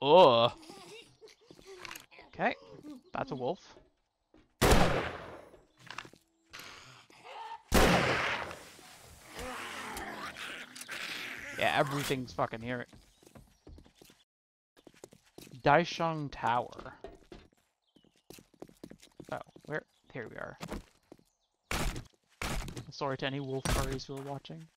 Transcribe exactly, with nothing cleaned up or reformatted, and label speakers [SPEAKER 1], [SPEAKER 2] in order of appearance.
[SPEAKER 1] Ugh. Okay, that's a wolf. Yeah, everything's fucking here. Daisheng Tower. Oh, where? Here we are. Sorry to any wolf furries who are watching.